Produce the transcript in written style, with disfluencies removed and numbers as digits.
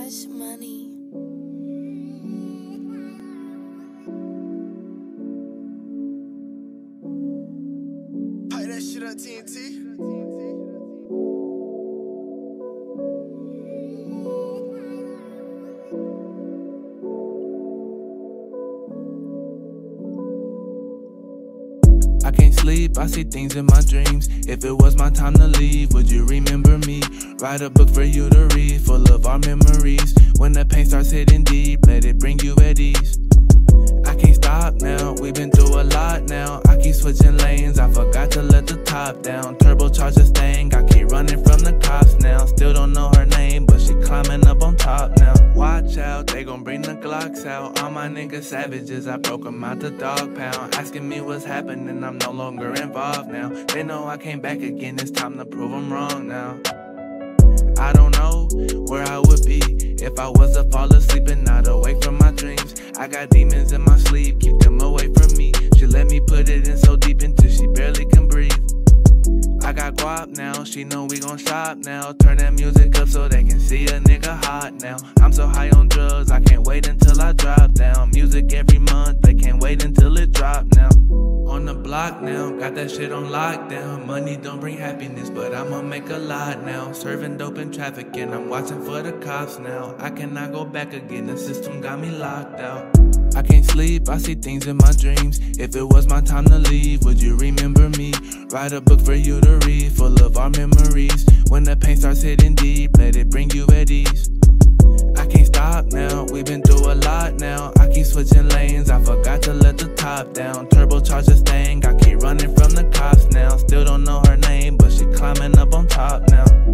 much money. Pipe that shit up, TNT. I can't sleep, I see things in my dreams. If it was my time to leave, would you remember me? Write a book for you to read, full of our memories. When the pain starts hitting deep, let it bring you at ease. I can't stop now, we've been through a lot now. I keep switching lanes, I forgot to let the top down. Turbocharge a stang, I keep running from the cops now. Still don't know her name, but she climbing up on top now. Watch out, they gon' bring the glocks out. All my niggas savages, I broke them out the dog pound. Asking me what's happening, I'm no longer involved now. They know I came back again, it's time to prove them wrong now. I don't know where I would be if I was to fall asleep and not awake from my dreams. I got demons in my sleep, keep them away from me. She let me put it in so deep until she barely can breathe. I got guap now, she know we gon' shop now. Turn that music up so they can see a nigga hot now. I'm so high on drugs, I can't wait until I drop down. Music every month, they can't wait until it drop now. On the block now, got that shit on lockdown. Money don't bring happiness, but I'ma make a lot now. Serving dope in traffic and I'm watching for the cops now. I cannot go back again, the system got me locked out. I can't sleep, I see things in my dreams. If it was my time to leave, would you remember me? Write a book for you to read, full of our memories. When the pain starts hitting deep, let it bring you at ease. I can't stop now, we've been through a lot now. I keep switching lanes, I forgot to let the top down. Turbocharge a stang, I keep running from the cops now. Still don't know her name, but she climbing up on top now.